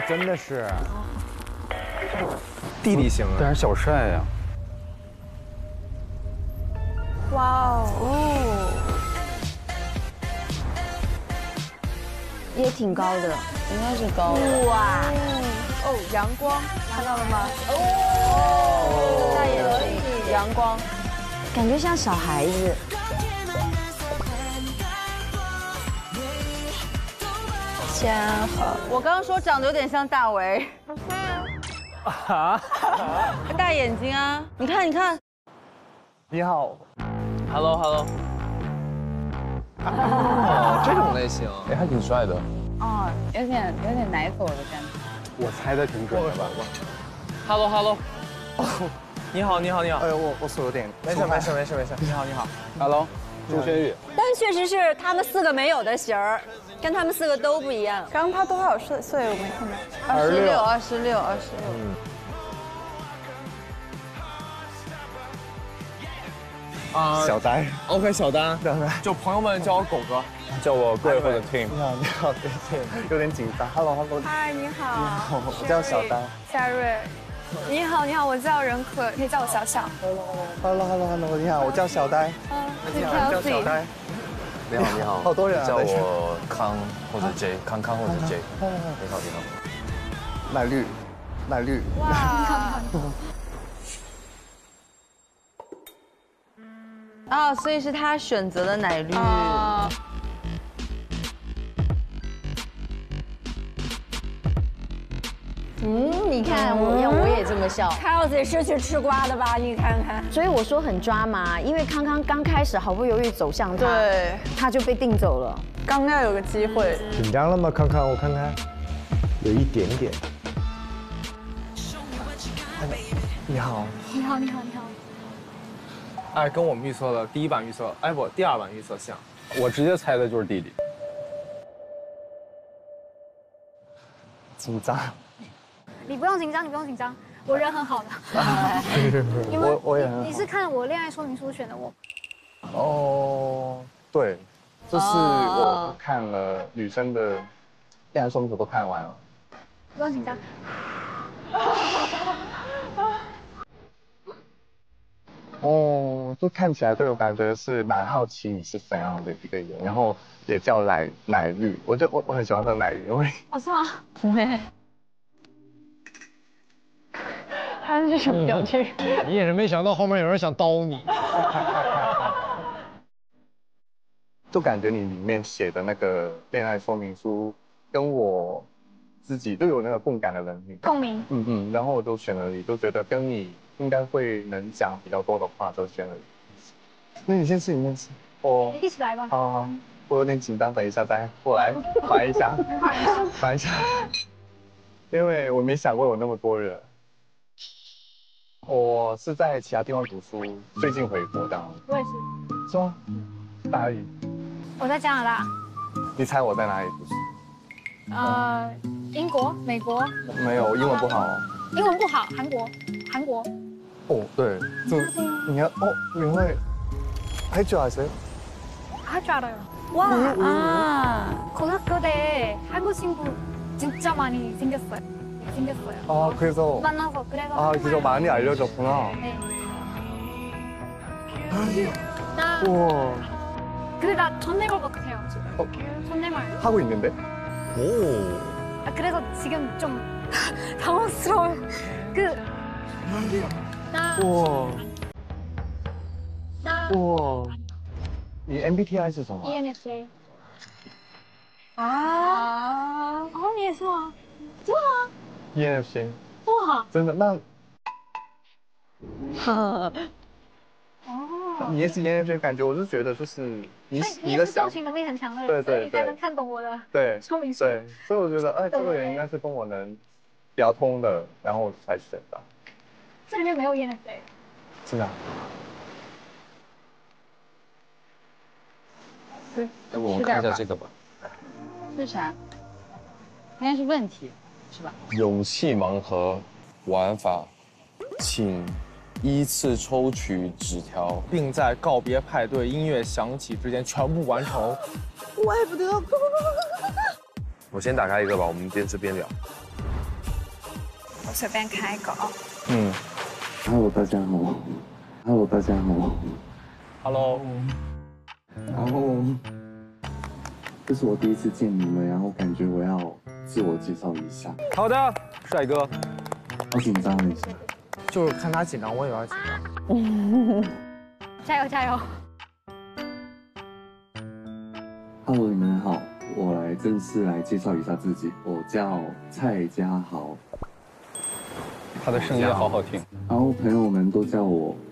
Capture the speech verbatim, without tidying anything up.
真的是。 弟弟型， 有点小帅呀。 哇哦， 也挺高的， 应该是高的。 哇， 哦，阳光看到了吗？哦，大眼睛，阳光， 感觉像小孩子。 千好， 我刚刚说长得有点像大为。啊？大眼睛啊！你看，你看。 你好 ，Hello Hello。 哦，这种类型， 哎，还挺帅的。 哦，有点有点奶狗的感觉。 我猜的挺准的吧 ？Hello Hello。你好你好你好。 哎呦，我我手有点。没事没事没事没事。 你好你好。 Hello， 朱轩宇。 但确实是他们四个没有的型儿，跟他们四个都不一样。 刚刚他多少岁岁我没看到。 二十六， 二十六，二十六。嗯。 啊， 小丹 ，OK， 小丹， 对对， 就朋友们叫我狗哥， 叫我贵妇的 Tim。 你好，你好，对对，有点紧张。Hello，Hello。 嗨，你好。 你好，我叫小丹。 夏瑞。你好，你好，我叫任可，可以叫我小小。 Hello，Hello，Hello，你好，我叫小丹。 嗯， 你好，我叫小丹。 你好，你好， 好多人啊， 叫我康或者 J， 康康或者 J。你好，你好。 奶绿，奶绿。 哇。啊，所以是他选择的奶绿。 嗯，你看我，我也这么笑。 Carlos 也是去吃瓜的吧？你看看。 所以我说很抓嘛，因为康康刚开始毫不犹豫走向他， 对， 他就被定走了。 刚要有个机会。 紧张了吗？康康，我看看，有一点点。 你好。 你好，你好，你好。 哎，跟我们预测的第一版预测，哎不，第二版预测像。 我直接猜的就是弟弟。 紧张。 你不用紧张，你不用紧张，我人很好的。因为我我也很好。 你是看我恋爱说明书选的我。 哦，对，就是我看了女生的恋爱说明书都看完了。 不用紧张。 哦，就看起来对我感觉是蛮好奇你是怎样的一个人，然后也叫奶奶绿，我就我我很喜欢喝奶绿，因为哦是吗？ 不会。 他是什么表情？ 你也是没想到后面有人想刀你。 就感觉你里面写的那个恋爱说明书，跟我自己都有那个共感的能力。 共鸣。 嗯嗯，然后我就选了你，就觉得跟你应该会能讲比较多的话，就选了你。那你先吃，你先吃。我一起来吧。 好，我有点紧张，等一下再过来玩一下，玩一下。因为我没想过有那么多人。我是在其他地方读书，最近回国的。 我也是。 是吗？哪里？ 我在加拿大。 你猜我在哪里读书？ 呃，英国、美国。 没有，英文不好。 英文不好，韩国，韩国。 哦，对，就你看，哦，你会할 줄 아세요？ 할 줄 알아요。와 아 고등학교 때 한국 친구 진짜 많이 생겼어요. 생겼어요. 아 그래서 만나서 그래서 아 그래서 많이 알려졌구나. 네. 나 우와. 근데 나 존댓말 못해요. 어? 존댓말. 하고 있는데? 오. 아, 그래서 지금 좀 당황스러워요. 그 나. 우와. 나. 우와. 이 엠비티아이是什么 이엔에프제이. 啊， 哦，你也是吗？真的吗 ？E N F J。 哇。 真的？那。 哦。 你也是 E N F J， 感觉我是觉得就是你你的共情能力很强的人， 对对对， 所以你才能看懂我的对说明书。 对，所以我觉得，哎，这个人应该是跟我能聊通的，然后才选的。 这里面没有 E N F J。 是啊。 对， 要不我们看一下这个吧。 是啥？应该是问题，是吧？ 勇气盲盒玩法，请依次抽取纸条， 并在告别派对音乐响起之前全部完成。 怪不得！ 我先打开一个吧，我们边吃边聊。 我随便开一个啊。 嗯 Hello， 大家好。Hello， 大家好。 Hello。 然后，这是我第一次见你们，然后感觉我要自我介绍一下。 好的，帅哥。 我紧张了一下。 就是看他紧张，我也有点紧张。 加油加油！ Hello， 你们好，我来正式来介绍一下自己，我叫蔡家豪。 他的声音好好听。 然后朋友们都叫我